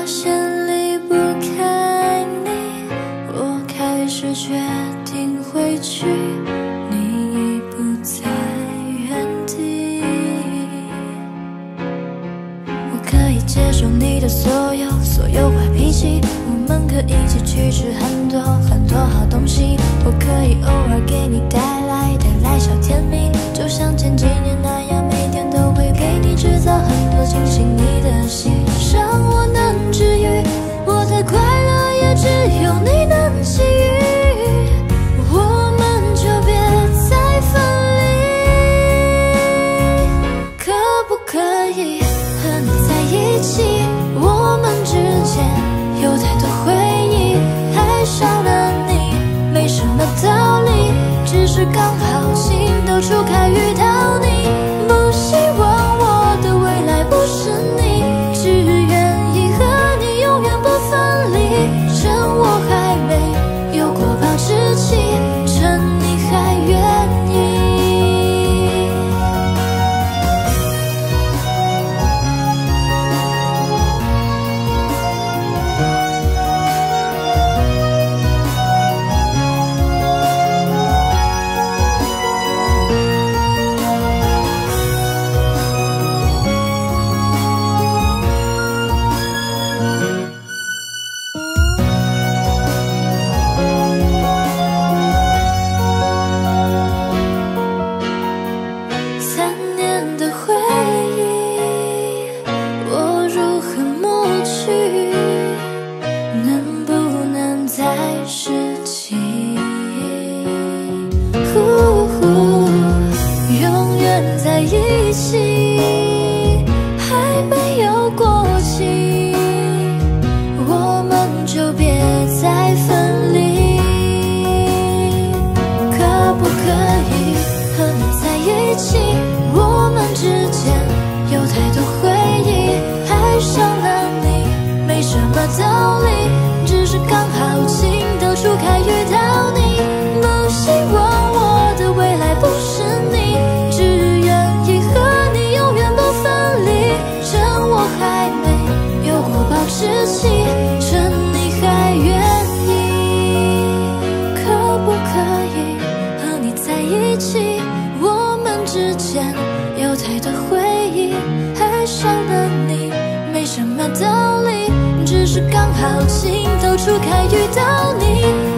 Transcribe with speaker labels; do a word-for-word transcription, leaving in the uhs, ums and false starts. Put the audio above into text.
Speaker 1: 发现离不开你，我开始决定回去，你已不在原地。我可以接受你的所有所有坏脾气，我们可以一起去吃很多很多好东西，我可以偶尔给你带来带来小甜蜜，就像前几年那样，每天都会给你制造很多惊喜。你的心让我能治愈，我的快乐也只有你能给予，我们就别再分离。可不可以和你在一起？我们之间有太多回忆，爱上了你没什么道理，只是刚好情窦初开遇到你。不希望我的未来不是你，只愿意和你永远不分离。趁我还没有过保质期，趁你还愿意。永远在一起，还没有过期，我们就别再分离。可不可以和你在一起？我们之间有太多回忆，爱上了你没什么道理，只是刚好情窦初开遇到你。不希望我的未来不是你，只愿意和你永远不分离。趁我还没有过保质期，趁你还愿意。可不可以和你在一起？我们之间有太多回忆，爱上了你没什么道理，只是刚好情窦初开遇到你。